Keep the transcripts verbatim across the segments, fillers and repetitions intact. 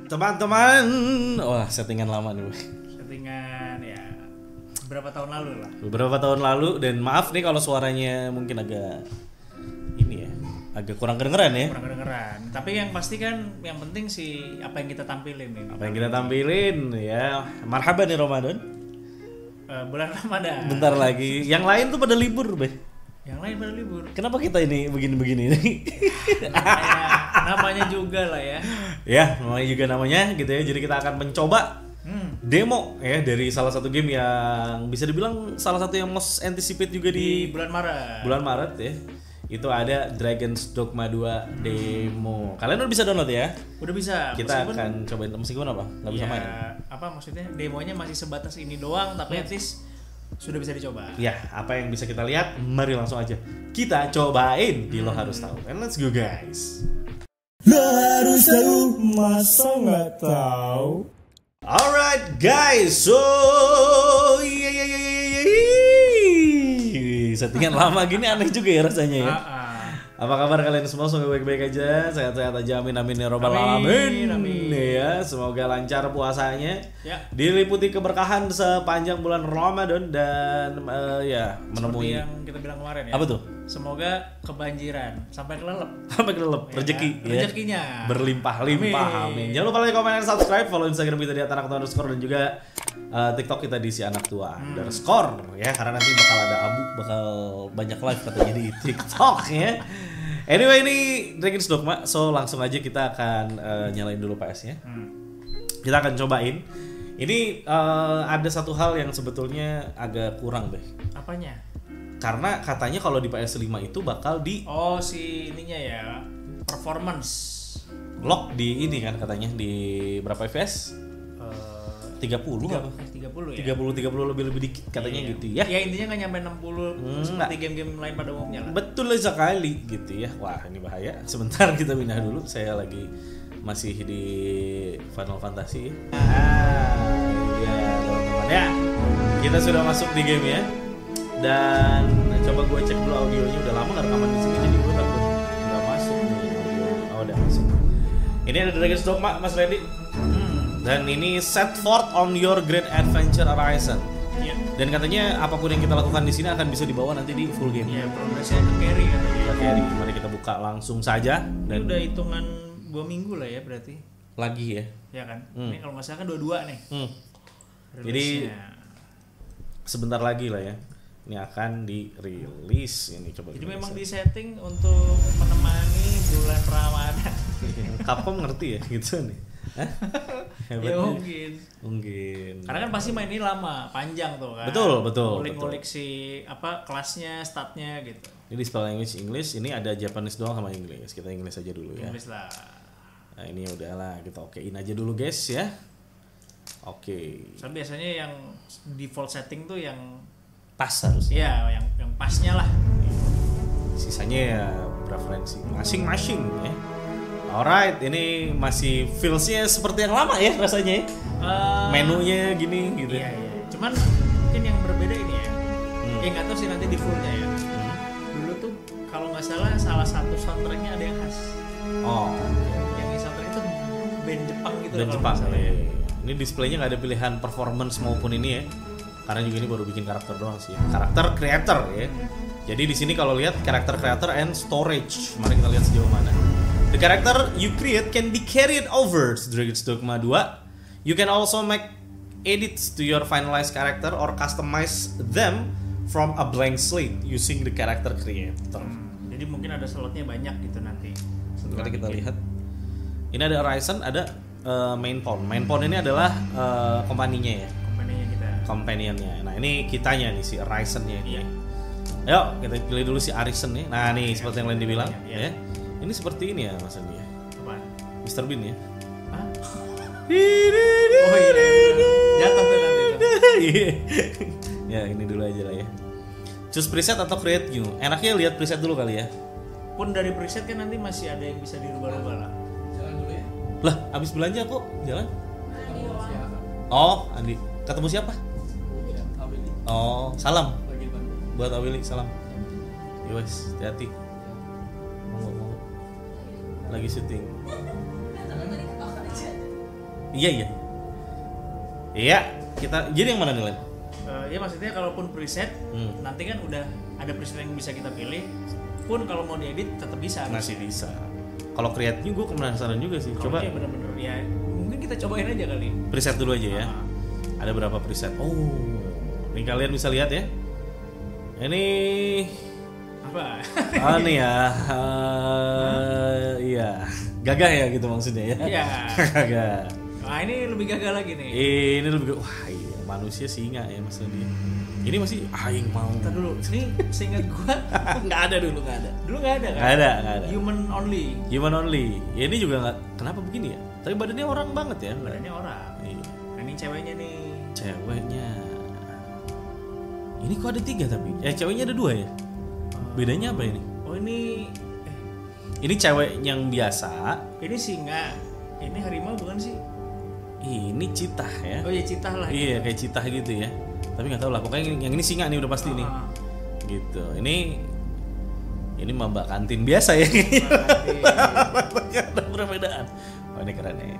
teman-teman. Wah, settingan lama nih. Settingan ya beberapa tahun lalu lah. Beberapa tahun lalu, dan maaf nih kalau suaranya mungkin agak ini ya, agak kurang kedengeran ya. Kurang kedengeran. Tapi yang pasti kan yang penting sih apa yang kita tampilin nih. Apa yang kita tampilin ya. Marhaban nih Ramadan. Uh, bulan Ramadan. Bentar lagi. Yang lain tuh pada libur, Be. Yang lain pada libur. Kenapa kita ini begini-begini nih? namanya, namanya juga lah ya. Ya, namanya juga namanya gitu ya. Jadi kita akan mencoba hmm. demo ya dari salah satu game yang bisa dibilang salah satu yang most anticipate juga di, di bulan Maret. Bulan Maret ya. Itu ada Dragon's Dogma dua demo. Kalian udah bisa download ya? Udah bisa. Kita meskipun, akan cobain meskipun apa? Enggak bisa ya, main. Apa maksudnya? Demonya masih sebatas ini doang, tapi at least sudah bisa dicoba. Ya, apa yang bisa kita lihat? Mari langsung aja kita cobain di Lo Harus Tahu. And let's go guys. Lo harus tahu, masa nggak tahu? Alright guys, so iya iya iya iya iya. Settingan lama gini aneh juga ya rasanya ya. Apa kabar kalian semua? Semoga baik-baik aja, sehat-sehat aja, amin amin ya robbal alamin. Amin. Ya, semoga lancar puasanya, ya. Diliputi keberkahan sepanjang bulan Ramadan dan uh, ya menemui seperti yang kita bilang kemarin ya. Apa tuh? Semoga kebanjiran sampai kelelep. Sampai kelelep ya, rezeki ya. Rezekinya berlimpah-limpah. Amin. amin. Jangan lupa like, komen, dan subscribe. Follow Instagram kita di at anak tua underscore dan juga uh, TikTok kita di si anak tua hmm. underscore ya, karena nanti bakal ada Abu bakal banyak live katanya di TikTok ya. Anyway, ini Dragon's Dogma, so langsung aja kita akan uh, nyalain dulu P S-nya. Hmm. Kita akan cobain. Ini uh, ada satu hal yang sebetulnya agak kurang deh. Apanya? Karena katanya kalau di P S lima itu bakal di oh si ininya ya, performance lock di ini kan katanya di berapa F P S? tiga puluh apa? tiga puluh ya? tiga puluh tiga puluh lebih-lebih dikit katanya iya. gitu ya. Ya intinya nggak nyampe enam puluh hmm, seperti game-game lain pada umumnya lah. Betul sekali gitu ya. Wah, ini bahaya. Sebentar kita pindah dulu. Saya lagi masih di Final Fantasy. Ah, ya teman-teman ya. Kita sudah masuk di game ya. Dan coba gue cek dulu audionya, udah lama gak rekaman di sini jadi gue takut nggak masuk nih audionya. Oh, udah masuk. Ini ada Dragon's Dogma, Mas Randy. Hmm. Dan ini set forth on your great adventure horizon. Yeah. Dan katanya apapun yang kita lakukan di sini akan bisa dibawa nanti di full game. Iya, yeah, progresnya ke carry katanya. Ya, carry. Mari kita buka langsung saja. Dan ini udah hitungan dua minggu lah ya berarti. Lagi ya. Ya kan. Hmm. Ini kalau nggak salah kan dua-dua nih. Hmm. Jadi sebentar lagi lah ya. Ini akan dirilis. Ini coba. Jadi memang di setting untuk menemani bulan Ramadan. Capcom ngerti ya gitu nih. Ya mungkin. Mungkin. Karena kan pasti main ini lama, panjang tuh kan. Betul, betul. Ngulik-ngulik si apa kelasnya, statnya gitu. Ini di spell language English, ini ada Japanese doang sama Inggris. Kita Inggris aja dulu ya. Inggris lah. Nah, ini udahlah, kita okein aja dulu guys ya. Oke. So biasanya yang default setting tuh yang pas harusnya. Iya, yang yang pasnya lah. Sisanya ya preferensi masing-masing ya. Alright, ini masih feels-nya seperti yang lama ya rasanya ya. Uh, Menunya gini gitu. Iya, iya. Cuman mungkin yang berbeda ini ya. Hmm. Ya nggak tahu sih nanti di full-nya ya. Hmm. Dulu tuh kalau nggak salah salah satu soundtrack-nya ada yang khas. Oh. Yang soundtrack itu band Jepang gitu. Band Jepang. Ya. Ini displaynya nggak ada pilihan performance maupun ini ya. Karena juga ini baru bikin karakter doang sih. Karakter creator ya. Jadi di sini kalau lihat karakter creator and storage. Mari kita lihat sejauh mana. The character you create can be carried over to Dragon's Dogma dua. You can also make edits to your finalized character or customize them from a blank slate using the character creator. Hmm, jadi mungkin ada slotnya banyak gitu nanti. Setelah kita lihat. Ini ada Horizon, ada uh, main pawn. Main pawn ini adalah uh, kompaninya ya. Kompaninya kita. Companionnya. Nah, ini kitanya nih si Horizon-nya ini. Iya. Ayo, kita pilih dulu si Arisen nih. Nah, nih ya, seperti yang lain dibilang ya. ya. Ini seperti ini ya Mas Andi ya. Apa? mister Bean ya. Hah? Oh iya, iya. Jatuh tuh nanti tuh. Ya ini dulu aja lah ya. Choose preset atau create new. Enaknya lihat preset dulu kali ya. Pun dari preset kan nanti masih ada yang bisa dirubah-rubah lah. Jalan dulu ya. Lah, habis belanja kok jalan? Oh, Andi. Ketemu siapa? Oh, salam. Buat Awili salam. Yowes, hati-hati. Monggo, monggo. Lagi syuting. Iya iya. Iya, kita jadi yang mana nih, Len? Uh, ya maksudnya kalaupun preset, Hmm. nanti kan udah ada preset yang bisa kita pilih. Pun kalau mau diedit tetap bisa. Masih bisa. Kalau create-nya gue penasaran juga sih. Kalau Coba kayak bener-bener ya mungkin kita cobain aja kali. preset dulu aja ya. Ah. Ada berapa preset? Oh, ini kalian bisa lihat ya. Ini Apa? ah nih ya, uh, iya gagah ya gitu maksudnya ya. Iya. Gagah. Nah ini lebih gagal lagi nih. Ini lebih wah iya manusia singa ya maksudnya. Ini masih aing mau. Ntar dulu, ini seingat gua Nggak ada dulu nggak ada. dulu nggak ada kan? Nggak ada nggak ada. Human only. Human only. Ya ini juga nggak. Kenapa begini ya? Tapi badannya orang banget ya. Badannya orang. Iya. Nah, ini ceweknya nih. Ceweknya. Ini kok ada tiga tapi. Eh ceweknya ada dua ya. Bedanya apa ini? Oh ini, Ini cewek yang biasa. ini singa. Ini harimau bukan sih? Ini citah ya. Oh ya citah lah. Iya kayak citah gitu ya. Tapi nggak tahu lah. Pokoknya yang ini singa nih udah pasti nih. Ah, Gitu. Ini ini mah mbak kantin biasa ya. berarti. Ada perbedaan. Oh ini keren nih.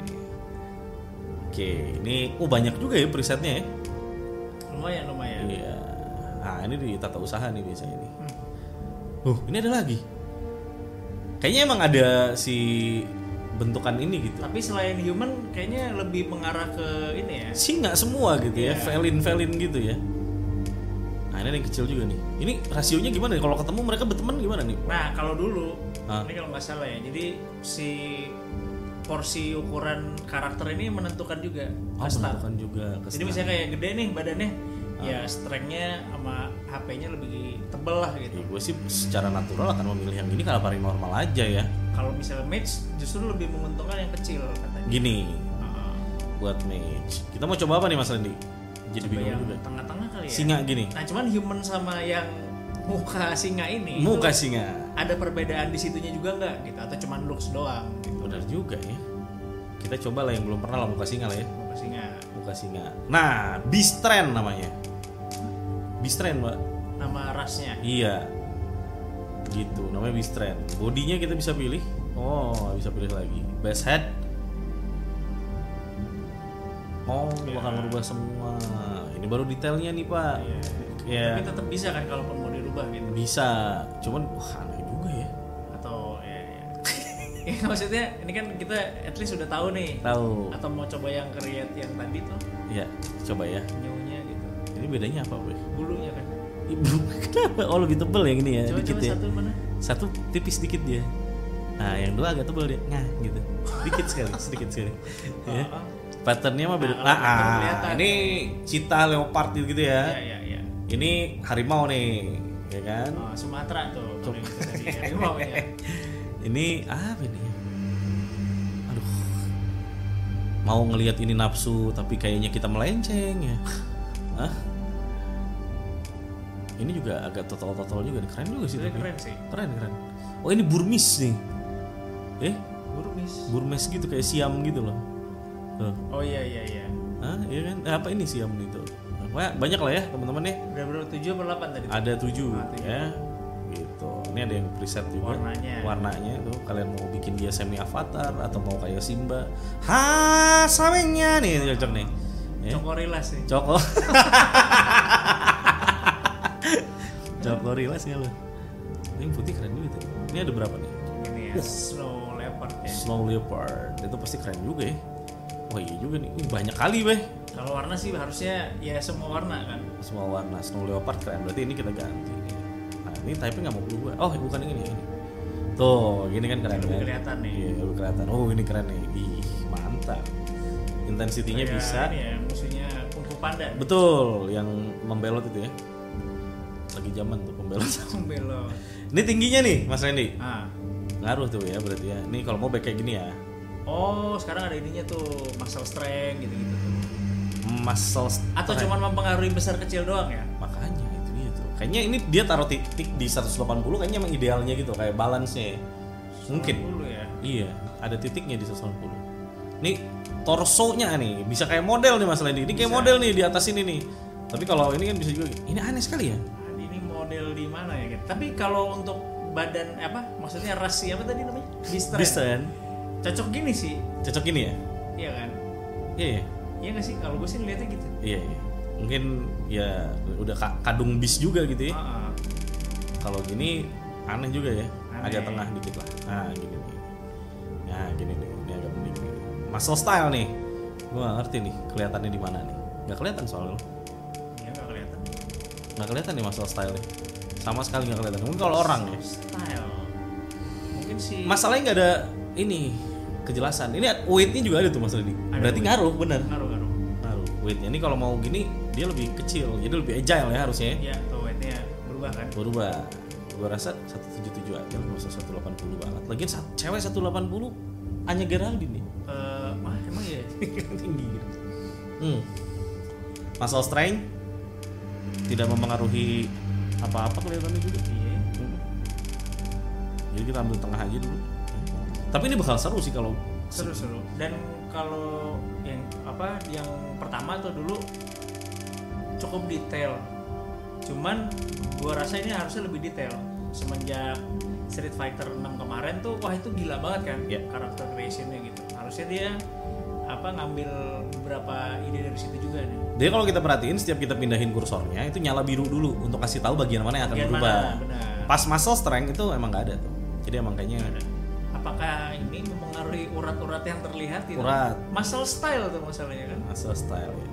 Oke, ini oh banyak juga ya presetnya ya. Lumayan lumayan. Iya. Nah ini di tata usaha nih biasanya nih. Hmm. Oh ini ada lagi. Kayaknya emang ada si bentukan ini gitu. Tapi selain human, kayaknya lebih mengarah ke ini ya. Singa semua gitu ya, Iya. felin-felin gitu ya. Nah ini ada yang kecil juga nih. Ini rasionya gimana nih? Kalau ketemu mereka berteman gimana nih? Nah kalau dulu, Ah. ini kalau nggak salah ya. Jadi si porsi ukuran karakter ini menentukan juga. Oh, Kasta. menentukan juga. Jadi misalnya kayak gede nih badannya, ya strength-nya sama H P-nya lebih tebel lah gitu. Ya, gue sih secara natural akan memilih yang ini karena paling normal aja ya. Kalau misalnya mage justru lebih menguntungkan yang kecil katanya. Gini, Ah, buat mage. Kita mau coba apa nih Mas Randy? Jadi coba bingung yang juga. tengah-tengah kali ya. Singa gini. Nah cuman human sama yang muka singa ini Muka itu singa. ada perbedaan di situnya juga nggak gitu atau cuman looks doang gitu. Benar juga ya. Kita coba lah yang belum pernah lah muka singa lah ya. Muka singa. Muka singa. Nah, Beastren namanya. Beastren, Mbak. Nama rasnya. Iya. Gitu, namanya Beastren. Bodinya kita bisa pilih. Oh, bisa pilih lagi. Base head. Oh, Ya. bakal merubah semua. Ini baru detailnya nih, Pak. Iya. Ya. Tapi tetap bisa kan kalau mau dirubah gitu. Bisa. Cuman wah aneh juga ya. Atau ya, ya. Ya, maksudnya ini kan kita at least udah tahu nih. Tahu. Atau mau coba yang create yang tadi tuh Iya, coba ya. nyunya gitu. Ini bedanya apa, Boy? Bulunya kan. Ibu, kenapa? Oh, lebih tebel yang ini ya, Coba dikit coba ya. satu mana? Satu tipis dikit dia. Nah, yang dua agak tebel dia. Nah, gitu. Dikit sekali, sedikit sekali. Ya. Oh, oh. Patternnya mah beda. Nah, Nah, kalau pattern ah, kelihatan. ini cita leopard gitu ya. Iya iya iya. Ini harimau nih, ya kan? Oh, Sumatera tuh. Coba. Kalau yang itu tadi harimau ya. Ini apa ini? Aduh. Mau ngelihat ini nafsu, tapi kayaknya kita melenceng ya. Hah? Ini juga agak total-total juga nih. Keren juga sih. Sebenarnya tapi. keren sih. Keren, keren. Oh, ini Burmese nih. Eh, Burmis. Burmese gitu kayak Siam gitu loh. Tuh. Oh iya iya iya. Hah, iya kan? Eh, apa ini Siam itu? Wah, banyak lah ya teman-teman ya. Udah berapa tujuh atau delapan tadi? Ada tujuh Ah, tujuh. ya. Gitu. Ini ada yang preset juga. Warnanya. Warnanya tuh kalian mau bikin dia semi avatar atau mau kayak Simba. Ha, samenya nih cocok nih. Ya. Cokorilas sih. Coko. Cokorilas ya lo. Ini putih keren juga tuh. Ini ada berapa nih? Ini ya. Snow leopard ya. Snow leopard. Itu pasti keren juga ya. Wah iya juga nih. Ih, banyak kali beh. Kalau warna sih harusnya ya semua warna kan. Semua warna snow leopard keren. Berarti ini kita ganti. Nah ini type-nya nggak mau berubah. Oh bukan yang ini. Ini. Tuh gini kan keren Lebih kan? kelihatan nih. Iya lebih kelihatan. Oh ini keren nih. Ih mantap. Intensitinya Kayak bisa. Ini ya musuhnya Kung Fu Panda. Betul. Yang membelot itu ya. Lagi zaman tuh pembelot. Belok. Ini tingginya nih Mas Randy. Ah. Ngaruh tuh ya berarti ya. Ini kalau mau back kayak gini ya. Oh, sekarang ada ininya tuh muscle strength gitu-gitu tuh. Muscle Atau strength. cuma mempengaruhi besar kecil doang ya? Makanya itu dia tuh. Kayaknya ini dia taruh titik di seratus delapan puluh kayaknya emang idealnya gitu kayak balance-nya. Mungkin. Dulu ya. Iya, ada titiknya di seratus delapan puluh. Nih torsonya nih bisa kayak model nih Mas Lendi. Ini kayak Bisa. model nih di atas ini nih. Tapi kalau ini kan bisa juga. Ini aneh sekali ya. Nah, ini model di mana ya? Gitu. Tapi kalau untuk badan apa? Maksudnya rasi apa tadi namanya? Beastren. Beastren. Cocok gini sih. Cocok ini ya. Iya kan? Iya, iya. Iya nggak sih? Kalau gue sih ngeliatnya gitu. Iya, iya. Mungkin ya udah ka- kadung bis juga gitu ya. Ah, ah. Kalau gini aneh juga ya, Aneh. agak tengah dikit lah. Nah gini nih, nah gini nih, ini agak mending nih. Muscle style nih, gue gak ngerti nih kelihatannya di mana nih. Gak kelihatan soalnya, Iya nggak kelihatan. nggak kelihatan nih muscle style nih. Sama sekali nggak kelihatan. Mungkin kalau orang ya. Style. Mungkin sih. Masalahnya nggak ada ini kejelasan. Ini weightnya juga ada tuh masalah ini. Ada Berarti weight. ngaruh bener. Ngaruh-ngaruh. Ngaruh. Weightnya ini kalau mau gini dia lebih kecil, jadi lebih agile ya harusnya. Iya, tuh weightnya berubah kan? Berubah. Gue rasa seratus tujuh puluh tujuh aja lah, nggak usah seratus delapan puluh banget. Lagian sa- cewek seratus delapan puluh Anya Geraldine nih. Eh, wah emang ya. Tinggi gitu. Hmm. Muscle strength tidak mempengaruhi apa-apa kelihatannya juga. Iya. Hmm. Jadi kita ambil tengah aja dulu. Tapi ini bakal seru sih kalau Seru-seru. Dan kalau yang apa yang pertama tuh dulu cukup detail. Cuman gua rasa ini harusnya lebih detail. Semenjak Street Fighter enam kemarin tuh wah itu gila banget kan Ya. karakter creationnya gitu. Harusnya dia apa ngambil beberapa ide dari situ juga nih. Jadi kalau kita perhatiin setiap kita pindahin kursornya itu nyala biru dulu untuk kasih tahu bagian mana yang akan Bagian berubah. mana, benar. Pas muscle strength itu emang nggak ada tuh. Jadi emang kayaknya Ada. Apakah ini mempengaruhi urat-urat yang terlihat gitu? Urat. Muscle style tuh masalahnya kan. muscle style ya.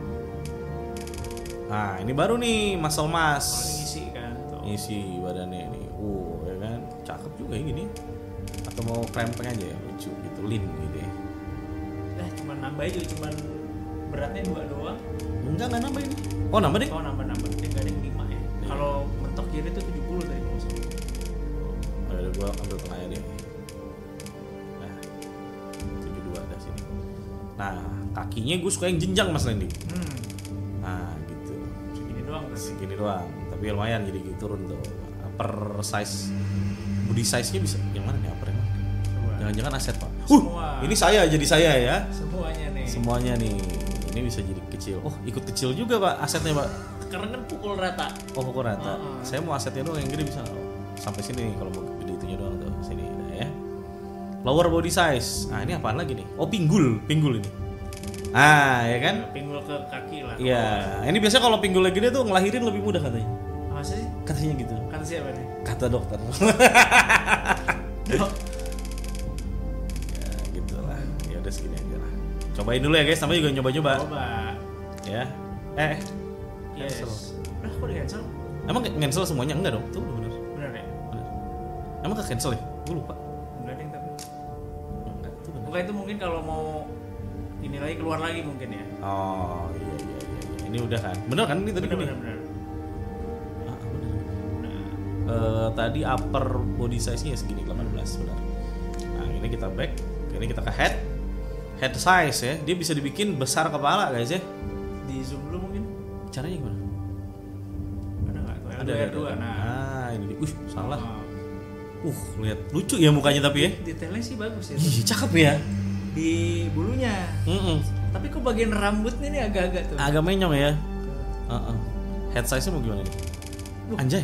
Nah ini baru nih muscle mass. Kalau ngisi kan tuh. Isi badannya ini, uh ya kan, cakep juga ya gini. Atau mau krempeng aja ya, lucu gitu, lean gitu ya. Dah cuma nambah aja, cuman beratnya dua doang. Enggak, enggak nambah ini. Oh nambah deh. Oh nambah-nambah, eh, nggak ada yang lima ya. Iya. Kalau mentok kiri tuh tujuh puluh tadi kalau nggak salah. Oh, ada gua ambil tengahnya deh. Nah, tujuh puluh dua ada sini. Nah, kakinya gue suka yang jenjang Mas Lendi. Hmm, Nah, gitu. segini doang tapi. Segini doang, tapi lumayan jadi gitu turun tuh. Upper size, body size-nya bisa yang mana nih upper yang mana? Coba. Jangan-jangan aset Pak. Semua. Uh, ini saya jadi saya ya. Semuanya nih. Semuanya nih. Ini bisa jadi kecil. Oh, ikut kecil juga Pak asetnya Pak. Karena kan pukul rata. Oh, pukul rata. Uh-uh. Saya mau asetnya doang yang gede bisa nggak? Sampai sini nih kalau mau gede itunya doang tuh. Sini nah, ya. Lower body size. Nah, ini apaan lagi nih? Oh, pinggul, pinggul ini. Ah, ya kan? Pinggul ke kaki lah. Iya. Ini biasanya kalau pinggulnya gede tuh ngelahirin lebih mudah katanya. Masa sih? Katanya gitu. Kata siapa nih? Kata dokter. Oh, Ya, gitu lah. Ya udah segini aja lah. Cobain dulu ya guys, namanya juga nyoba-nyoba. coba. Ya. Eh, Yes. Cancel. Udah kok di cancel? emang cancel semuanya enggak dong? Tuh, bener. Bener ya? Bener. Emang ke cancel ya? Gue lupa. Enggak ada yang tapi. Enggak, tuh bener. Bukan itu mungkin kalau mau ini lagi keluar lagi mungkin ya. Oh iya iya iya, iya. Ini udah kan? Bener kan ini tadi Bener gini? bener bener. Ah, bener. Nah, Eh, tadi upper body size-nya segini delapan belas benar. Nah ini kita back, ini kita ke head, head size ya. Dia bisa dibikin besar kepala guys ya. di zoom dulu mungkin. Caranya gimana? Ada nggak? Tuh, Ada L ada. dua. ada. Nah, Ah ini dia. Uh salah. Oh. Uh lihat lucu ya mukanya tapi ya. Detailnya sih bagus ya. Ih cakep ya. Di bulunya. Mm-mm. Tapi kok bagian rambutnya nih agak-agak tuh. Agak menyong ya. Uh-uh. Head size-nya mau gimana nih? Uh. Anjay.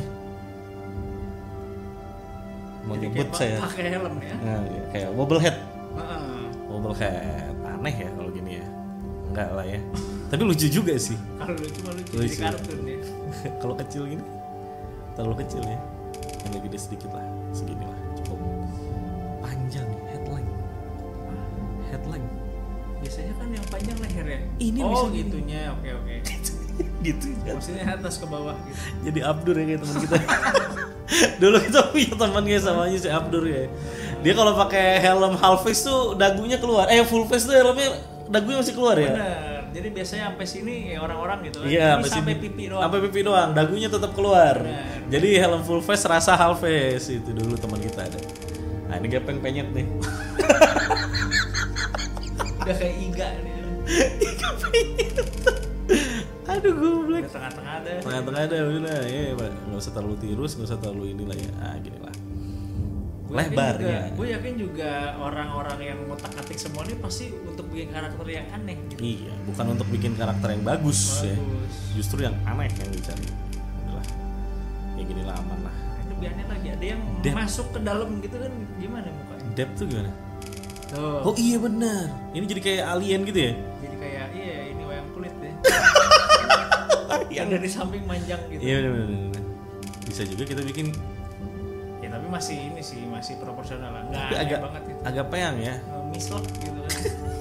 Mau Jadi nyebut kayak saya. pakai helm ya. Nah, iya, kayak wobble head. Heeh. Wobble head. Aneh ya kalau gini ya. Enggak lah ya. Tapi lucu juga sih. Kalau lucu mah lucu Lucu. di kartun ya. Kalau kecil gini terlalu kecil ya. Yang lebih gede sedikit lah. Segini lah. Cukup panjang nih headline. Headline. Biasanya kan yang panjang leher ya. Ini oh, bisa gini. gitunya. Oke, oke. gitu ya. Maksudnya atas ke bawah gitu. Jadi Abdur ya kayak teman kita. Dulu kita punya teman kayak samanya si Abdur ya. Dia kalau pakai helm half face tuh dagunya keluar. Eh full face tuh helmnya dagunya masih keluar ya. Benar. Jadi biasanya sampai sini ya orang-orang gitu kan. Iya, Ini sampai sini. pipi doang. Sampai pipi doang, dagunya tetap keluar. Benar. Jadi helm full face rasa half face itu dulu teman kita ada. Nah, ini gepeng penyet nih. Udah kayak iga nih. Iga penyet. Aduh goblok. Ke tengah-tengah ada. Tengah-tengah ada udah ya, Pak. Enggak usah terlalu tirus, enggak usah terlalu inilah ya. Ah, gini lah. Gue yakin Lebarnya. juga- Gue yakin juga orang-orang yang ngotak-atik semua ini pasti untuk bikin karakter yang aneh gitu. Iya, bukan untuk bikin karakter yang bagus, ya. Bagus. Justru yang aneh yang dicari. Udahlah. Ya gini lah aman lah. Nah, itu lebih aneh lagi. Ada yang Depth. masuk ke dalam gitu kan gimana mukanya? Depth tuh gimana? Tuh. Oh iya benar. Ini jadi kayak alien gitu ya? Jadi kayak iya ini wayang kulit deh. Yang dari samping manjang gitu. Iya benar benar. Bisa juga kita bikin. Ya tapi masih ini sih masih proporsional lah. Nggak Tapi aneh agak banget itu. agak peyang ya. Mislok gitu kan.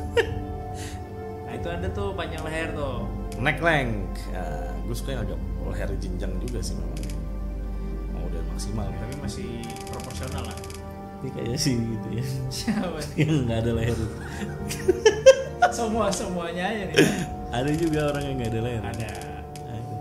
Nah itu ada tuh panjang leher tuh. Neck length. Ya, gue suka yang agak leher jenjang juga sih memang. Mau udah maksimal. Ya, tapi masih proporsional lah. Ini kayak sih gitu ya. Siapa? Yang nggak ada leher. Semua semuanya aja nih. Ada juga orang yang nggak ada leher. Ada. Ada.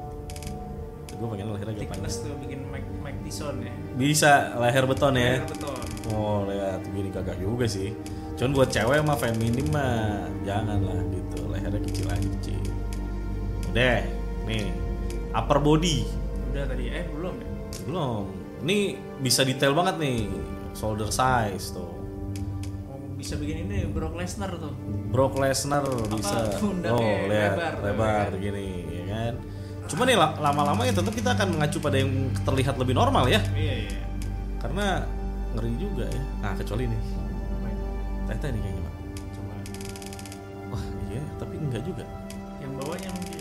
Gue pengen leher agak panjang. Thickness tuh bikin Mike, Mike Tyson ya. Bisa leher beton ya. Leher beton. Oh lihat gini kagak juga sih. Cuman buat cewek mah feminim mah jangan lah gitu. Lehernya kecil aja kecil. Udah, nih upper body. Udah tadi eh belum ya? Belum. Ini bisa detail banget nih. Shoulder size tuh. Oh, bisa bikin ini Brock Lesnar tuh. Brock Lesnar bisa. pundaknya Oh, lihat lebar, lebar, lebar. gini, ya kan. Cuma nih la- lama-lama ya tentu kita akan mengacu pada yang terlihat lebih normal ya. Iya iya. Karena ngeri juga ya. Nah, kecuali nih. Tete nih kayaknya, Pak. Coba Wah, iya, tapi enggak juga. yang bawahnya mungkin.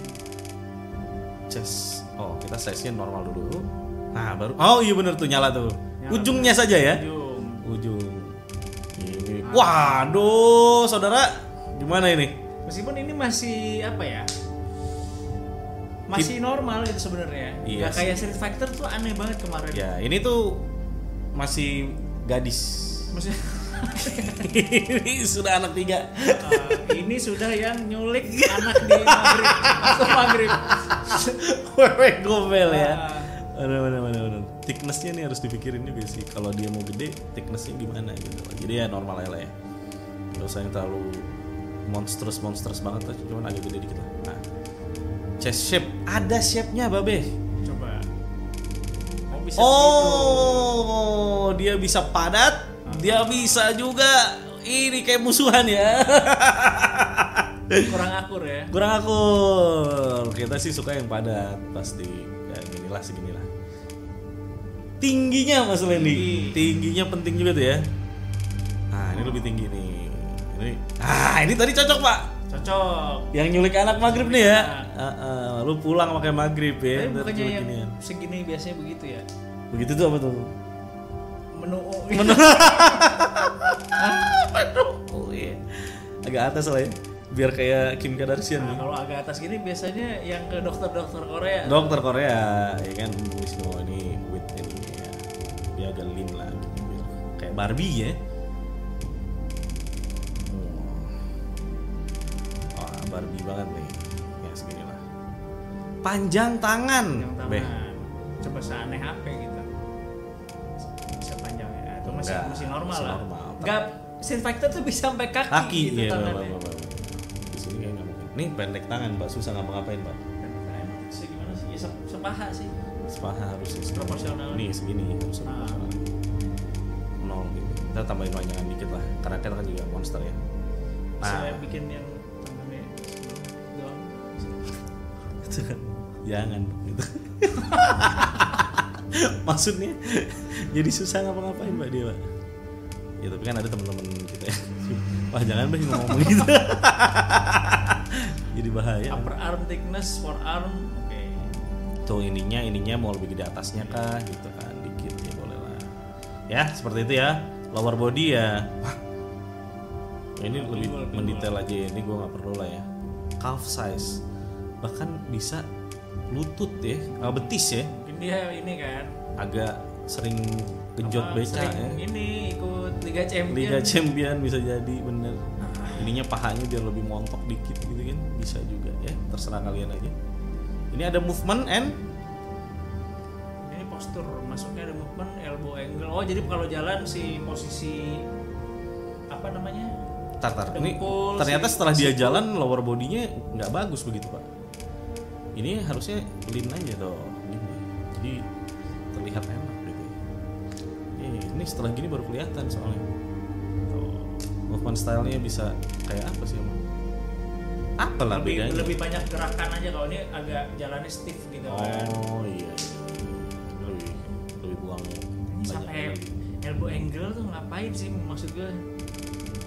Chest. Oh, kita size-nya normal dulu. Nah, baru. Oh, iya bener tuh nyala tuh. Nyala. Ujungnya saja ya. Ujung. Ujung. Ini. Waduh, saudara. Gimana ini? Meskipun ini masih apa ya? Masih normal itu sebenarnya. Iya Gak kayak Street Fighter tuh aneh banget kemarin. Ya, ini tuh masih gadis. Maksudnya Ini sudah anak tiga. uh, ini sudah yang nyulik anak di maghrib atau maghrib. Wewe gobel ya. Ah. Mana mana mana mana. Thicknessnya nih harus dipikirin juga sih. Kalau dia mau gede, thicknessnya gimana gitu. Jadi ya normal aja lah ya. Gak usah yang terlalu monstrous monstrous banget lah. Cuman agak gede dikit lah. Nah, chest shape ada shape-nya babe. Coba. Oh bisa Oh, dia bisa padat. Dia bisa juga ini kayak musuhan ya. begitu. Kurang akur ya. Kurang akur. Kita sih suka yang padat pasti. Ya ginilah seginilah. Tingginya Mas Lendi. Tingginya penting juga tuh ya. Nah, ini lebih tinggi nih. Ini. Ah, ini tadi cocok, Pak. Cocok. Yang nyulik anak maghrib nih ya. Heeh, lu pulang pakai maghrib ya. Tapi ntar bukannya nyulik yang ginian. segini biasanya begitu ya? Begitu tuh apa tuh? Menu. Oh iya. Agak atas lah ya. Biar kayak Kim Kardashian Nah, nih. kalau agak atas gini biasanya yang ke dokter-dokter Korea. Dokter Korea, ya kan di sini oh ini with ini ya. Dia agak lean lah gitu. Biar kayak Barbie ya. Wah, oh, Barbie banget nih. Ya segini lah. Panjang tangan. Yang tangan. Beh. Coba seaneh apa gitu. Bisa panjang ya. Atau masih Enggak, masih normal masih lah. normal. Enggak Street Fighter tuh bisa sampai kaki, Kaki gitu ya, tangannya. Bapak, Bapak. Di sini kayak nggak mungkin. Nih pendek tangan, Pak. Susah ngapa-ngapain, Pak. Bisa gimana sih? Ya se- sepaha sih. Sepaha harus segini. Proporsional. Nih segini harus Nah. proporsional. Nol gitu. Kita tambahin panjangan dikit lah. Karena kita kan juga monster ya. Bisa Nah, bikin yang tangannya doang. itu kan jangan gitu. Maksudnya jadi susah ngapa-ngapain Mbak dia, Pak. Ya tapi kan ada teman-teman kita ya. Wah jangan Mbak ngomong gitu. Jadi bahaya. Upper arm thickness, forearm, oke. Tuh ininya ininya mau lebih gede atasnya kah gitu kan dikit ya boleh lah. Ya seperti itu ya. Lower body ya. Wah. Ini Nah, lebih pinggul, mendetail aja ya. Ini gue nggak perlu lah ya. Calf size bahkan bisa lutut ya, ah, betis ya. Mungkin dia ini kan. Agak sering genjot apa, beca sering ya. Ini ikut Liga Champion. Liga Champion bisa jadi bener. Ininya pahanya biar lebih montok dikit gitu kan bisa juga ya. Terserah kalian aja. Ini ada movement and Ini postur masuknya ada movement, elbow angle. Oh jadi kalau jalan si posisi apa namanya? tartar. Ini Dengkul, ternyata si- setelah dia siku. jalan lower bodinya nggak bagus begitu Pak. Ini harusnya lean aja tuh. Gini. Jadi terlihat enak gitu. Eh, ini setelah gini baru kelihatan soalnya. Tuh. Movement stylenya bisa kayak apa sih emang? Apalah lebih, bedanya? lebih banyak gerakan aja kalau ini agak jalannya stiff gitu kan. Oh iya, iya. Ini lebih lebih buang Ini banyak sampai lagi. elbow angle tuh ngapain sih maksud gue?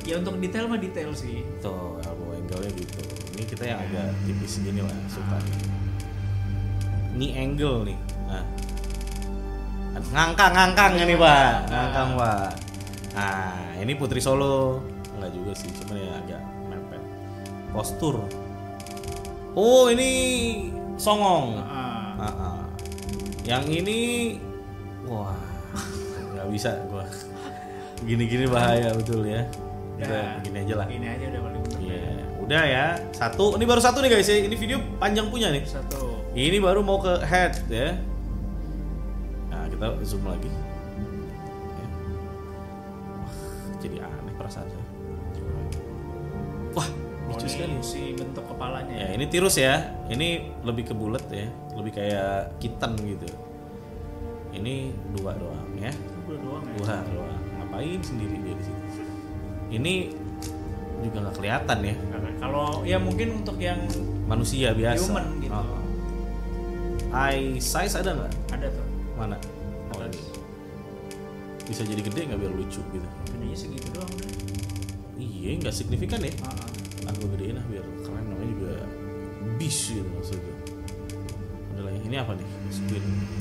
Ya untuk detail mah detail sih. Tuh elbow angle-nya gitu. Ini kita yang agak tipis gini lah suka. Ini angle nih. Nah. Ngangkang-ngangkang ini Pak. Ngangkang Pak. Nah, ini Putri Solo. Enggak juga sih, cuman ya agak mepet. Postur. Oh, ini songong. Ah. Ah, ah. Yang ini wah, nggak bisa gua. Gini-gini bahaya betul ya. Kita Udah, begini aja lah. Ini aja udah paling bener. Iya, udah ya. Satu, ini baru satu nih guys ya. Ini video panjang punya nih. Satu. Ini baru mau ke head ya. Nah, kita zoom lagi. Ya. Wah, jadi aneh perasaan saya. Wah, lucu Oh, sekali. ini si bentuk kepalanya. Ya, ini tirus ya. Ini lebih ke bulat ya. Lebih kayak kitten gitu. Ini dua doang ya. Dua doang ya. Dua doang. Ngapain sendiri dia di situ? Ini juga nggak kelihatan ya. Kalau ya mungkin untuk yang Manusia biasa. Human gitu. Oh. Eye size ada nggak? ada tuh. Mana? Oh ini. Bisa jadi gede nggak biar lucu gitu? Gedenya segitu doang udah. Iya, nggak signifikan ya. Ah, ah. Aku gedein lah biar keren, namanya juga beast gitu maksudnya. Udah lah, ini apa nih? Spin.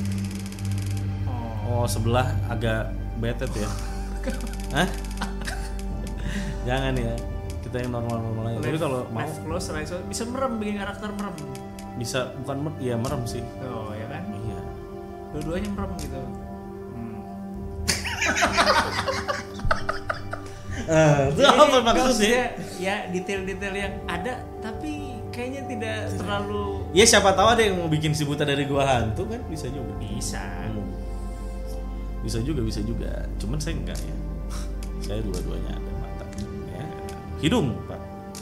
Oh. Oh, sebelah agak betet ya. Hah? Jangan ya. Kita yang normal-normal aja. Tapi kalau mau left close, right close, bisa merem, bikin karakter merem. bisa bukan mer ya merem sih. Oh ya kan? Iya. Dua-duanya merem gitu. Hmm. Eh, itu Jadi, apa maksudnya? maksudnya ya detail-detail yang ada tapi kayaknya tidak terlalu Ya siapa tahu ada yang mau bikin si buta dari gua hantu kan, bisa juga. bisa. Hmm. Bisa juga, bisa juga. Cuman saya enggak ya. Saya dua-duanya ada mata. Ya. Hidung, Pak.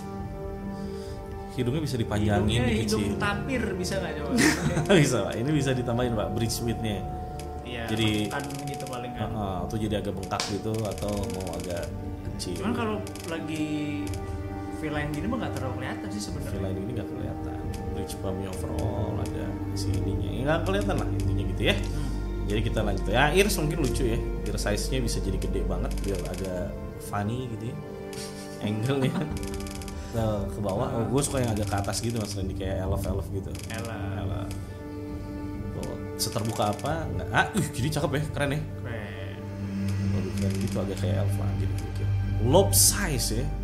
Hidungnya bisa dipanjangin, Hidungnya dikecil. hidung tapir bisa nggak coba? Bisa, Pak. Ini bisa ditambahin, Pak, bridge width-nya. Iya. Jadi- kan gitu paling kan. Heeh, tuh jadi agak bengkak gitu atau mau agak kecil. Cuman kalau lagi V-line gini mah nggak terlalu kelihatan sih sebenarnya. V-line ini nggak kelihatan. Bridge pumpnya overall ada si ininya. Ya nggak kelihatan lah intinya gitu ya. Hmm. Jadi kita lanjut ya. Ears mungkin lucu ya. Biar size-nya bisa jadi gede banget, biar agak funny gitu ya. Angle-nya. Nah, ke bawah. Oh, gue suka yang agak ke atas gitu Mas Randy, kayak elf-elf gitu. Elah. Elf. Tuh, seterbuka apa? Nggak. Ah, uh, jadi cakep ya, keren ya. Keren. Kalau keren gitu agak kayak elf lah gitu. Lobe size ya.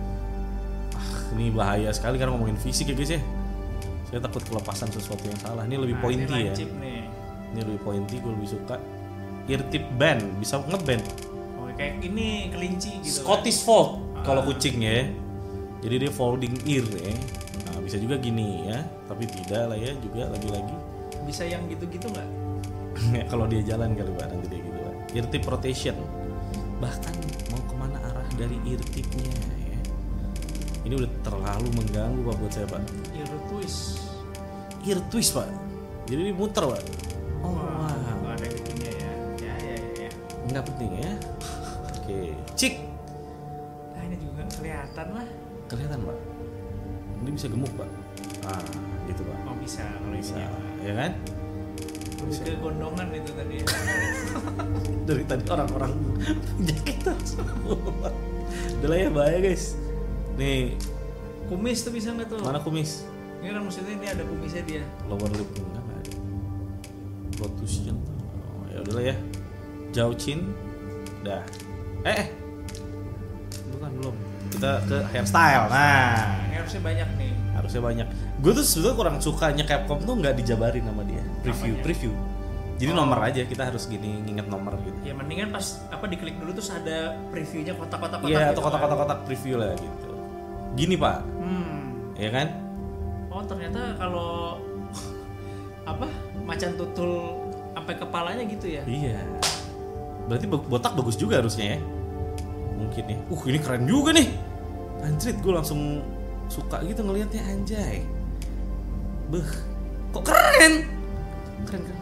Ah, ini bahaya sekali karena ngomongin fisik ya guys ya. Saya takut kelepasan sesuatu yang salah. Ini lebih Nah, pointy ini ya. lancip nih. Ini lebih pointy, gue lebih suka. Ear tip band, bisa ngeband. Oh, kayak ini kelinci gitu. Scottish fold kalau Ah. kucingnya ya. Jadi dia folding ear ya. Nah, bisa juga gini ya, tapi tidak lah ya juga lagi-lagi. Kan. Bisa yang gitu-gitu nggak? Ya, kalau dia jalan kali Pak nanti dia gitu Pak. Ear tip rotation. Bahkan mau kemana arah dari ear tipnya ya. Ini udah terlalu mengganggu Pak buat saya Pak. Ear twist. Ear twist Pak. Jadi dia muter Pak. Oh Wah, wow. nggak ada gitunya ya. Ya ya ya. ya. Nggak penting ya. Oke. Cik. Nah ini juga kelihatan lah. Kelihatan Pak. Ini bisa gemuk Pak. Ah gitu Pak. Oh bisa kalau Bisa. ini. Ya kan? Lebih ke gondongan itu tadi. Ya. Dari tadi orang-orang punya kita semua. Udah lah ya bahaya guys. Nih Kumis tuh bisa nggak tuh? mana kumis? Ini kan maksudnya ini ada kumisnya dia. Lower lip enggak nggak ada. Protusion. Oh, ya udahlah ya. Jauh chin. Dah. Eh, eh. Bukan belum. Kita ke hairstyle. Nah, Ini harusnya banyak nih. harusnya banyak. Gue tuh sebetulnya kurang sukanya Capcom tuh nggak dijabarin sama dia. Preview, Apanya? preview. Jadi Oh. nomor aja, kita harus gini nginget nomor gitu. Ya mendingan pas apa diklik dulu terus ada previewnya kotak-kotak kotak. Iya, gitu atau kan. kotak-kotak preview lah gitu. Gini Pak, Hmm. ya kan? Oh ternyata kalau apa macan tutul sampai kepalanya gitu ya? Iya. Berarti bo- botak bagus juga harusnya ya. Mungkin ya. Uh, ini keren juga nih. Anjrit, gue langsung suka gitu ngelihatnya anjay. Beh, kok keren? Keren keren.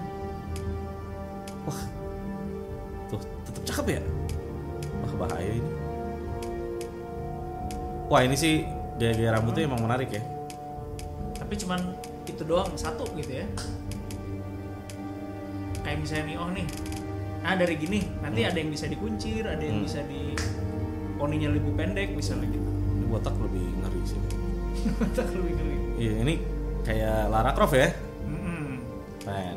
Wah. Tuh, tetap cakep ya. Wah, bahaya ini. Wah, ini sih gaya-gaya rambutnya emang menarik ya. Tapi cuman itu doang satu gitu ya? Kayak misalnya nih, oh nih, ah dari gini nanti Hmm. ada yang bisa dikuncir, ada yang Hmm. bisa di poninya lebih pendek misalnya gitu. Ini botak lebih ngeri sih. Botak lebih ngeri. Iya, ini kayak Lara Croft ya. Mm-mm. Keren.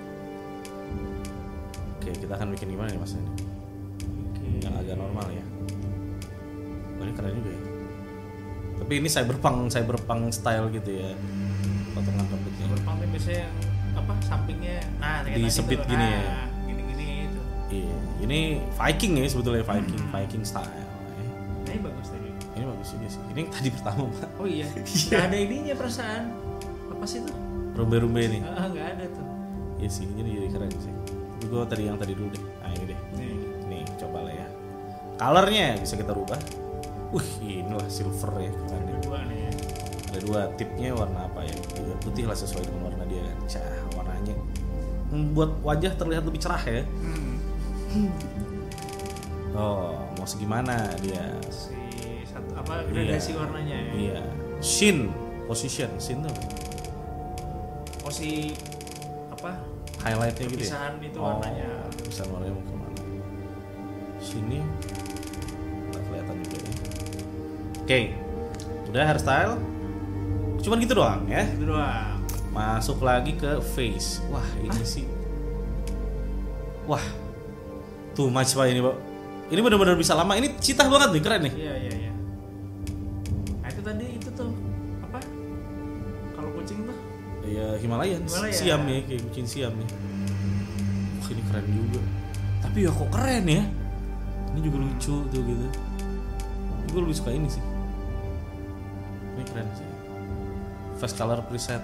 Oke, kita akan bikin gimana nih mas ini? Oke. Yang agak normal ya. Oh, ini keren juga ya. Tapi ini cyberpunk, cyberpunk style gitu ya. Potongan rambutnya. Cyberpunk tuh biasanya yang apa sampingnya, nah kayak tadi Disebit tuh, gini nah, ya. Gini-gini itu. Iya, ini Viking ya sebetulnya Viking, Viking style. Ya. Nah, ini bagus tadi. Ini bagus juga sih. Ini yang tadi pertama pak. Oh iya. Nggak ada ininya perasaan. Apa sih tuh? Rumbe-rumbe nih. Ah, nggak ada tuh. Iya sih, ini jadi keren sih. Tapi gue tadi yang tadi dulu deh. Nah ini deh. Nih. Nih coba lah ya. Colornya bisa kita rubah. Wih, inilah silver ya keren Ada ya. dua nih ya. Ada dua tipnya warna apa ya? Tiga putih lah sesuai dengan warna dia kan. Cah, warnanya membuat wajah terlihat lebih cerah ya. Hmm. Oh, mau segimana dia? Si satu apa gradasi Iya. warnanya ya. Iya. Shin, position, shin tuh apa? Oh si apa? Highlightnya gitu ya. Perpisahan itu Oh, warnanya. perpisahan warnanya mau kemana? Sini nggak kelihatan juga ya. Oke, udah hairstyle. Cuman gitu doang ya. Itu doang. Masuk lagi ke face. Wah ini sih. Wah, too much pak ini pak. Ini benar-benar bisa lama. Ini citah banget nih, keren nih. Iya iya iya. Nah itu tadi itu tuh apa? Kalau kucing tuh Ya Himalayan, Himalaya. Siam ya, kayak kucing Siam ya. Wah ini keren juga. Tapi ya kok keren ya. Ini juga lucu tuh gitu. Gue lebih suka ini sih. Ini keren sih. Face color preset.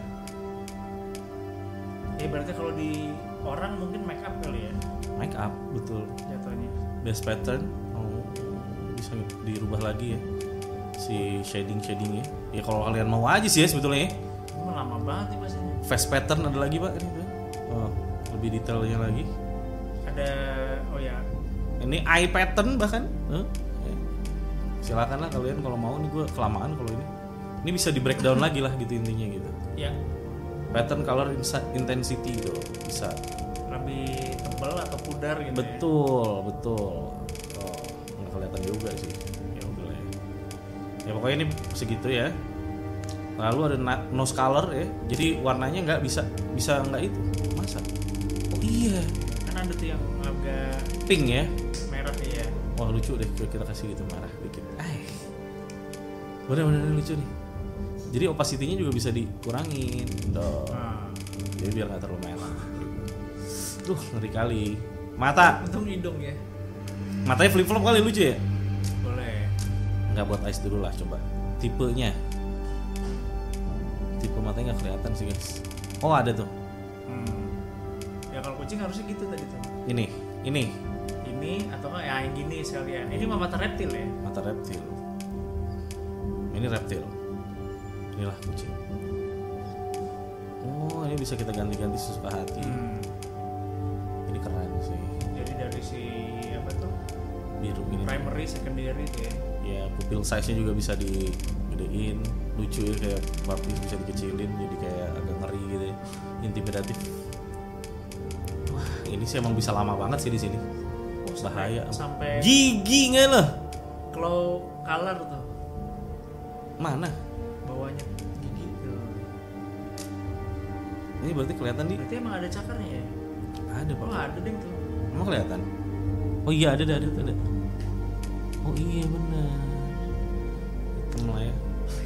ya berarti kalau di orang mungkin make up kali ya Make up betul. jatuhnya. Base pattern. Oh, bisa dirubah lagi ya. Si shading shadingnya. Ya kalau kalian mau aja sih ya sebetulnya. Ya. Ini lama banget nih pastinya. Face pattern ada lagi pak ini Pak. Oh, lebih detailnya lagi. Ada oh ya. Ini eye pattern bahkan. Huh? Ya. Silakan lah kalian kalau mau. Ini gue kelamaan kalau ini. Ini bisa di breakdown lagi lah gitu intinya gitu. Ya Pattern color intensity gitu bisa. lebih tebal atau pudar gitu. Betul betul. Oh, nggak kelihatan juga sih. Ya udah lah ya. Ya pokoknya ini segitu ya. Lalu ada na- nose color ya. Jadi warnanya nggak bisa bisa nggak itu. Masa? Oh iya. Ya. Kan ada tuh yang agak Pink ya. merah ya. Wah lucu deh kita kasih gitu merah dikit. Ay. Bener-bener lucu nih. Jadi opacity-nya juga bisa dikurangin dong. Nah, Jadi biar nggak terlalu merah. Duh ngeri kali. Mata. untung hidung ya. Matanya flip flop kali lucu ya. Boleh. Nggak buat ice dulu lah coba. Tipenya. Tipe matanya nggak kelihatan sih guys. Oh ada tuh. Hmm. Ya kalau kucing harusnya gitu tadi tuh. Ini. Ini. Ini atau nggak ya yang gini sekalian. Ini mah mata reptil ya. Mata reptil. Ini reptil. Inilah kucing. Oh ini bisa kita ganti-ganti sesuka hati. Hmm. Ini keren sih. Jadi dari si apa tuh Biru gini. primary, secondary itu ya. Ya pupil size-nya juga bisa digedein. Lucu ya kayak puppy bisa dikecilin jadi kayak agak ngeri gitu ya. Intimidatif. Wah ini sih emang bisa lama banget sih di sini. Oh, Bahaya. Sampai Gigi nggak lah? glow color tuh Mana? bawahnya gitu. Ini berarti kelihatan di? Berarti emang ada cakarnya ya? Ada Oh pak. ada deh tuh. Emang kelihatan? Oh iya ada ada ada. ada. Oh iya benar. Hitam lah ya.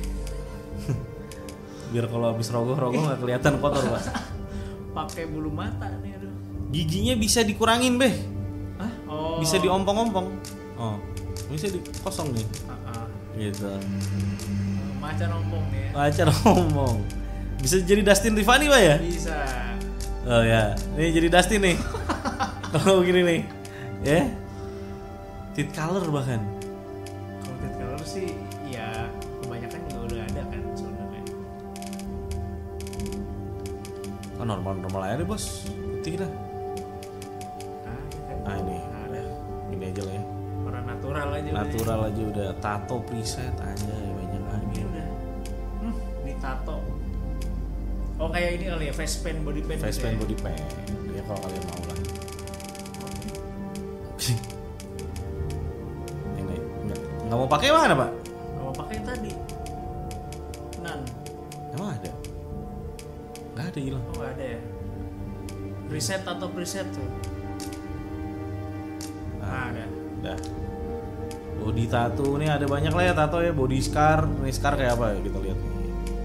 Biar kalau habis rogoh-rogoh nggak kelihatan kotor pak. Pakai bulu mata nih aduh. Giginya bisa dikurangin beh. Hah? Oh. Bisa diompong-ompong. Oh, bisa dikosong nih. Ah, ah. Gitu. Macan ompong nih ya. Pacar ngomong. Bisa jadi Dustin Tiffany pak ya? Bisa. Oh ya, ini jadi Dustin nih. Kalau begini nih, ya. Tit color bahkan. Kalau tit color sih ya kebanyakan juga udah ada kan sebenarnya. Oh normal-normal aja deh bos. Putih dah. Ah, kan. Ah ini, Ada. ini aja lah ya. Orang natural aja udah. Natural aja udah. Tato preset aja banyak Ini lagi. udah. Hmm, ini tato. Oh kayak ini kali ya face paint, body paint. Face gitu paint, ya? body paint. Ya kalau kalian mau lah. Ini enggak Nggak mau pakai mana pak? Nggak mau pakai yang tadi. Nan. Emang ada? Nggak ada hilang. Oh nggak ada ya. Reset atau preset tuh. Nah, ada. Udah. Body tattoo nih ada banyak lah ya tato ya, body scar. Ini scar kayak apa ya kita lihat nih.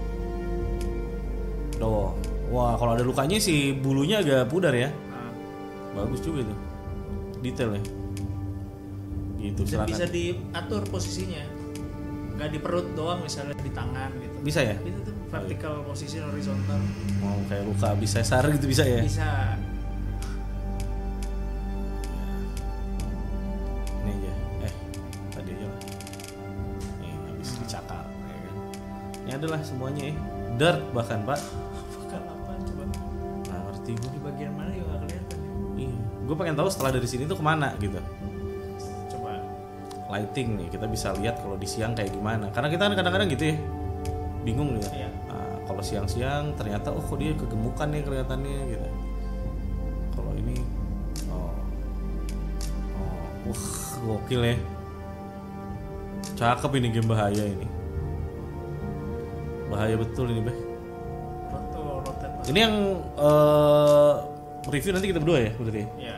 Tuh. Wah, kalau ada lukanya sih bulunya agak pudar ya. Nah, Bagus juga itu. Detail ya. Gitu, dan silakan. bisa diatur posisinya. Nggak di perut doang, misalnya di tangan gitu. Bisa ya? Itu tuh vertical position, horizontal. Mau kayak luka habis sesar gitu bisa ya? Bisa. Ini aja. Eh, tadi aja lah. Nih, habis dicakar ya kan. Ini adalah semuanya ya. Dirt bahkan, Pak. Bukan apa coba. Nggak ngerti gue. Di bagian mana juga nggak kelihatan. Iya. Gue pengen tahu setelah dari sini tuh kemana gitu. Coba. Lighting nih, kita bisa lihat kalau di siang kayak gimana. Karena kita kan kadang-kadang gitu ya. Bingung ya. Iya. Nah, kalau siang-siang ternyata oh kok dia kegemukan nih kelihatannya gitu. Kalau ini oh. Oh, wah, gokil ya. Cakep ini game bahaya ini. Bahaya betul ini, Beh. Roto, rotate. Ini yang eh, review nanti kita berdua ya, berarti. Ya.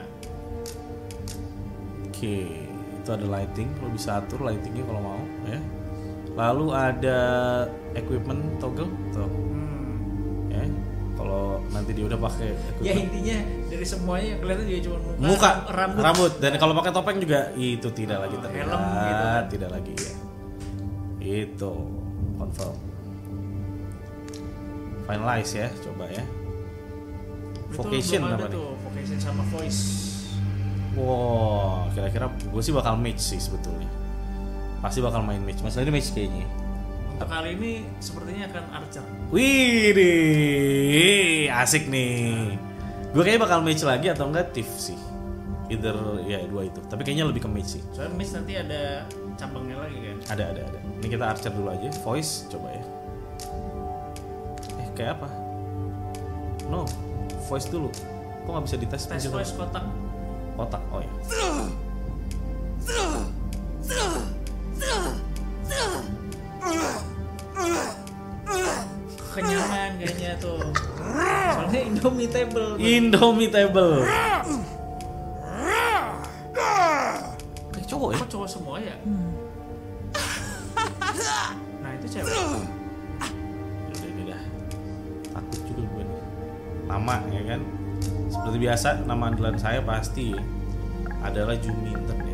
Oke, itu ada lighting, lo bisa atur lightingnya kalau mau ya. Lalu ada equipment toggle tuh, Hmm. ya. Kalau nanti dia udah pakai Ya equipment. intinya dari semuanya yang kelihatan juga cuma muka, Muka, rambut. rambut, dan kalau pakai topeng juga itu tidak Oh, lagi terlihat, helm gitu kan. tidak lagi ya. Itu confirm. Finalize ya, coba ya. Itu Vocation belum ada apa nih? tuh, vocation sama voice. Wow, kira-kira gue sih bakal match sih sebetulnya. Pasti bakal main match. Masalah ini match kayaknya. Untuk kali ini sepertinya akan Archer. Wih, deh, asik nih. Gue kayaknya bakal match lagi atau enggak Thief sih. Either ya dua itu. Tapi kayaknya lebih ke match sih. Soalnya Miss nanti ada cabangnya lagi kan. Ada, ada, ada. Ini kita Archer dulu aja. Voice, coba ya. Eh, kayak apa? No, voice dulu. Kok nggak bisa dites? Tes Coba. voice kotak. Kotak, oh ya. Kenyangan kayaknya tuh. Soalnya indomitable. Indomitable. Kayak cowok ya? Kok cowok semua ya? Nah itu cewek. Udah, udah, udah. Takut juga gue nih. Nama ya kan. Seperti biasa nama andalan saya pasti adalah Juminten ya.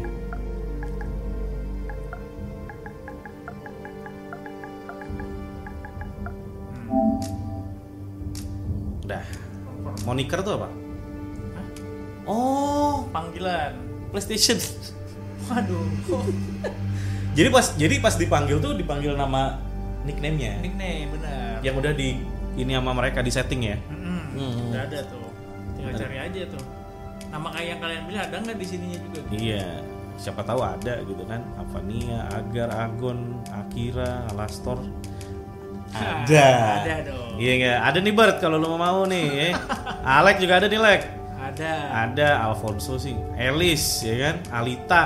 Udah. Moniker tuh apa? Hah? Oh, Panggilan. PlayStation. Waduh. Jadi pas jadi pas dipanggil tuh dipanggil nama nickname-nya. Nickname benar. Yang udah di ini sama mereka di setting ya. Mm-mm, Hmm. udah ada tuh. Tinggal Ada. cari aja tuh. Nama kayak yang kalian pilih ada nggak di sininya juga? Iya, siapa tahu ada gitu kan. Avania, Agar, Agon, Akira, Alastor. Ada. Ada dong. Iya nggak? Ada nih Bert kalau lo mau nih. Ya. Alek juga ada nih Lek. Ada. Ada Alfonso sih, Elis ya kan, Alita,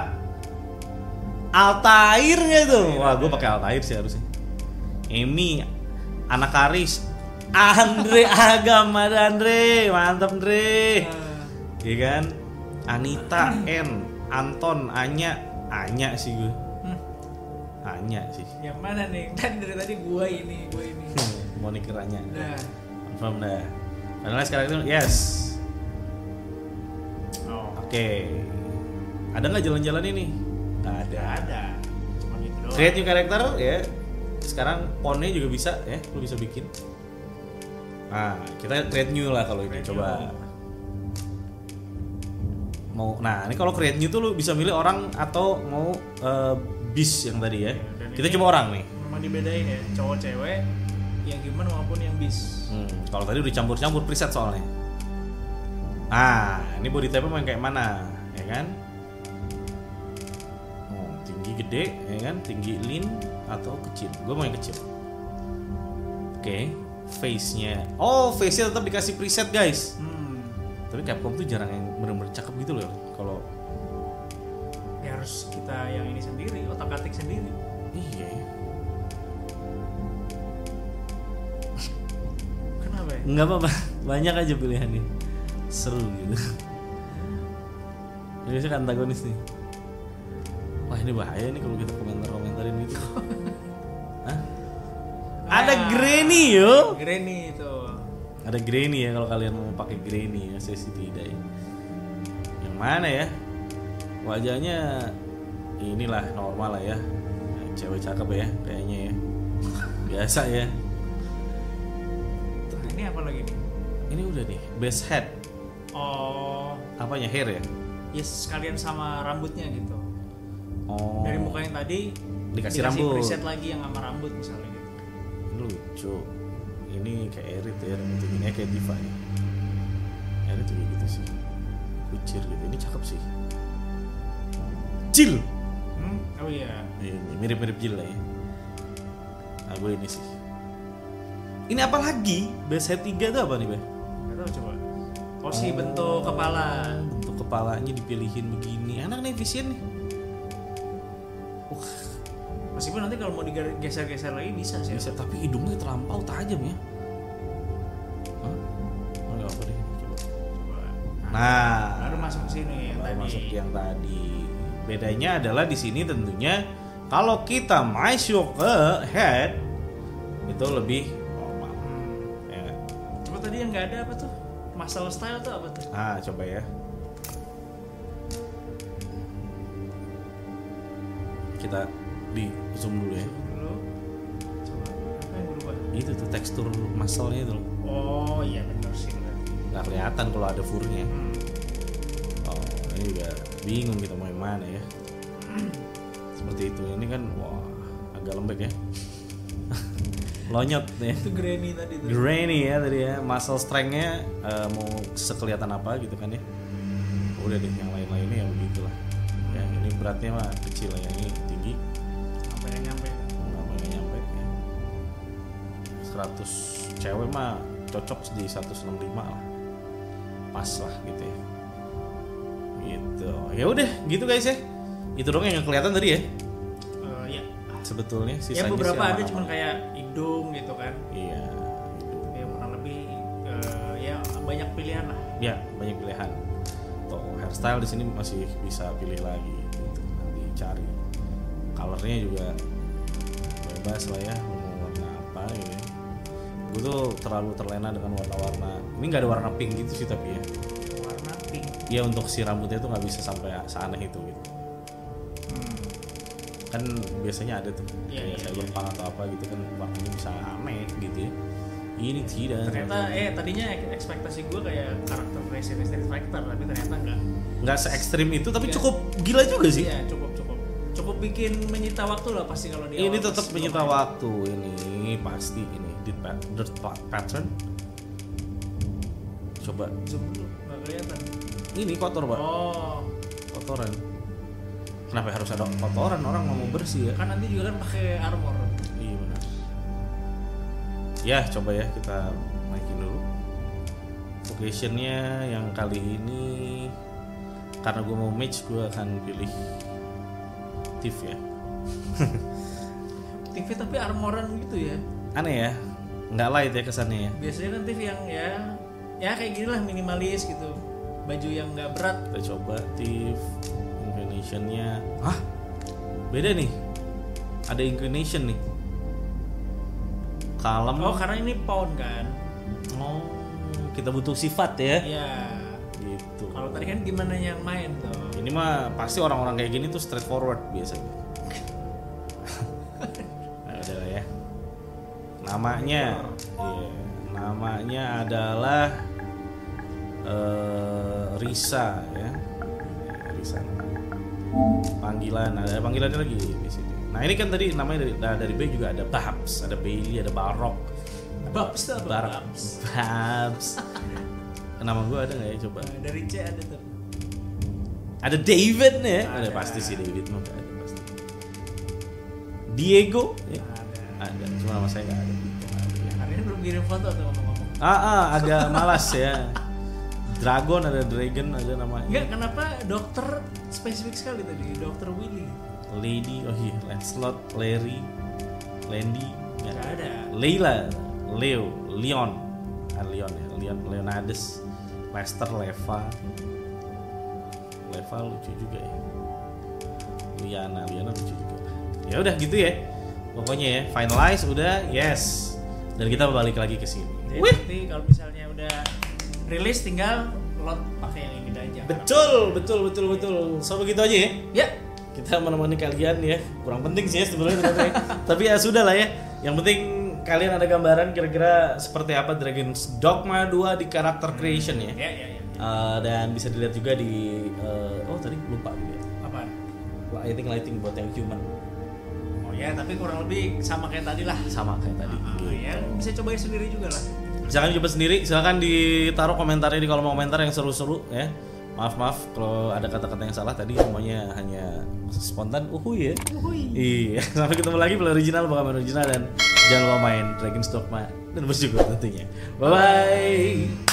Altair nggak tuh? Wah gue pakai Altair sih harusnya. Emi, anak Karis, Andre Agam ada Andre, mantap Andre. Ah, Iya kan? Anita, N, Anton, Anya, Anya sih gue. hmm, Anya sih. yang mana nih? Tadi dari tadi gua ini, gua ini. Moniker Anya. Nah, Confirm dah. Finalize sekarang itu yes. oh, Oke. Ada nggak jalan-jalan ini? Nggak ada. nggak ada. Cuma gitu doang. Create new character ya. Sekarang ponnya juga bisa ya, lu bisa bikin. Nah, kita create new lah kalau ini. Create Coba. new. Mau, nah ini kalau create new tuh lu bisa milih orang atau mau uh, bis yang tadi ya. Dan Kita ini cuma orang nih. Memang dibedain ya, cowok cewek, yang human maupun yang bis. Hmm, kalau tadi udah campur-campur preset soalnya. Nah, ini body type main kayak mana, ya kan? Oh, tinggi gede, ya kan? Tinggi lean atau kecil? Gue mau yang kecil. Oke, face-nya. Oh, face-nya tetap dikasih preset guys. Hmm. Tapi Capcom tuh jarang yang bener-bener cakep gitu loh. Kalau Ya harus kita yang ini sendiri, otak-atik sendiri. Iya. Kenapa ya? Nggak apa-apa, banyak aja pilihannya. Seru gitu. Ini sih antagonis nih. Wah ini bahaya nih kalau kita komentar-komentarin gitu. Hah? Ada Ah, Granny yo. Granny itu. Ada Granny ya kalau kalian mau pakai Granny ya, saya sih tidak ya. Yang mana ya? Wajahnya inilah normal lah ya. Cewek cakep ya kayaknya ya. Biasa ya. Nah, ini apa lagi nih? Ini udah nih, best head. Oh, Apanya, hair ya? ya sekalian sama rambutnya gitu. Oh. Dari muka yang tadi Dikasih rambut. preset lagi yang sama rambut misalnya gitu. Ini lucu. Ini kayak Erit ya, rambutnya gini ya, kayak Diva ya. Erit juga gitu sih. Kucir gitu. Ini cakep sih. Jill. Hmm? Oh iya. Ini mirip-mirip Jill lah ya. Nah, gue ini sih. Ini apa lagi? Best head tiga tuh apa nih, Bay? Gak tahu coba. Oh, si bentuk kepala. Bentuk kepalanya dipilihin begini. Enak nih, efisien nih. Wah, Meskipun nanti kalau mau digeser-geser lagi bisa sih. bisa, tapi hidungnya terlampau tajam ya. Hah? Oh, nggak apa deh, coba. Coba. Nah, Baru masuk ke sini yang baru tadi. masuk yang tadi. Bedanya adalah di sini tentunya kalau kita masuk ke head itu lebih normal. Hmm. Ya nggak? Coba tadi yang nggak ada apa tuh? Masalah style tuh apa tuh? Ah, coba ya. Kita di zoom dulu ya. Dulu. Coba. Apa yang berubah? Itu tuh tekstur muscle-nya itu loh. Oh iya benar sih benar. Nggak kelihatan kalau ada furnya. Hmm. Oh, ini juga bingung kita mau yang mana ya. Seperti itu. Ini kan wah agak lembek ya. Lonyot ya. Itu Granny tadi tuh. Granny ya tadi ya. Muscle strength-nya eh, mau sekelihatan apa gitu kan ya. Udah deh yang lain-lainnya ya begitulah. Ya ini beratnya mah kecil ya, ini tinggi. Sampai yang nyampe. Nggak mau nyampe ya. seratus cewek mah cocok di seratus enam puluh lima lah. Pas lah gitu ya. Gitu. Ya udah gitu guys ya. Itu dong yang kelihatan tadi ya. Eh, ya. Sebetulnya Ya sisanya beberapa sih ada aman-aman. cuman kayak hidung gitu kan. Iya. Ya kurang lebih eh, ya banyak pilihan lah. Ya, banyak pilihan. Tuh, hairstyle di sini masih bisa pilih lagi gitu. Nanti cari. Colornya juga bebas lah ya, mau warna apa gitu ya. Gue tuh terlalu terlena dengan warna-warna. Ini nggak ada warna pink gitu sih tapi ya. Warna pink. Ya untuk si rambutnya tuh nggak bisa sampai seaneh itu gitu. Hmm. Kan biasanya ada tuh Iya, kayak iya, saya iya. Jepang atau apa gitu kan warnanya bisa aneh gitu ya. Ini tidak. Ternyata eh tadinya ekspektasi gue kayak karakter Resident Street Fighter tapi ternyata enggak. nggak se ekstrim itu tapi Iya. cukup gila juga sih. Iya cukup cukup cukup bikin menyita waktu lah pasti kalau dia. Ini awal tetap pas menyita belum main. waktu ini pasti ini dirt, pat- dirt pat- pattern. Coba Zoom dulu nggak kelihatan. ini kotor pak, Oh kotoran. Kenapa harus ada kotoran, orang mau bersih ya? kan nanti juga kan pakai armor. Iya benar. Ya coba ya kita naikin dulu. Vocationnya yang kali ini karena gue mau match gue akan pilih Tiff ya. T V tapi armoran gitu ya. Aneh ya, nggak light ya kesannya ya. Biasanya kan T V yang ya ya kayak gini lah minimalis gitu. Baju yang nggak berat. Kita coba Tiff inclination-nya. Hah? Beda nih. Ada inclination nih. Kalem. Oh karena ini pound kan. Oh, kita butuh sifat ya. Iya. Gitu. Kalau tadi kan gimana yang main tuh. Ini mah pasti orang-orang kayak gini tuh straightforward biasanya. Nah, udah lah ya. Namanya, iya, namanya adalah eh, Risa ya. Ya, Risa. Panggilan, ada panggilannya lagi di sini. Nah ini kan tadi namanya dari dari B juga ada Babs, ada Bailey, ada Barok, Babs tuh apa? Barok, Babs. Babs. Nama gue ada nggak ya coba? Nah, dari C ada tuh. Ada David nih ya? Ada Ada. pasti sih David mah nggak ada pasti. Diego ya? Ada. Ada, cuma nama saya nggak ada. Nggak ada ya. Hari ini belum kirim foto tuh ngomong-ngomong. Ah, ah agak malas ya. dragon, ada dragon, ada namanya. Enggak, kenapa dokter spesifik sekali tadi, dokter Willy? Lady, oh iya, Lancelot, Larry, Landy, Enggak ada. Layla, Leo, Leon, ah, Leon ya, Leon, Leonidas, Lester, Leva, Leva lucu juga ya, Liana, Liana lucu juga. Ya udah gitu ya, pokoknya ya, finalize udah, yes, dan kita balik lagi ke sini. Jadi nanti kalau misalnya udah rilis tinggal lot pakai yang ini aja. Betul, betul, betul, betul. So begitu aja ya. Ya. Kita menemani kalian ya, kurang penting sih ya sebenarnya ternyata ya. Tapi ya sudah lah ya. Yang penting kalian ada gambaran kira-kira seperti apa Dragon's Dogma dua di karakter creation ya. Ya, ya, ya. Uh, dan bisa dilihat juga di uh, oh tadi lupa juga. Apa? Lighting lighting buat yang human. Oh ya, tapi kurang lebih sama kayak tadi lah. Sama kayak tadi. Ah, Gitu. ya, bisa cobain sendiri juga lah. Silakan coba sendiri, silakan ditaruh komentarnya di kolom komentar yang seru-seru ya. Maaf maaf kalau ada kata-kata yang salah tadi, semuanya hanya spontan. Uhuy ya. Uhuy. Iya, sampai ketemu lagi play original, bakal main original dan jangan lupa main Dragon's Dogma dan bersyukur tentunya. Bye bye.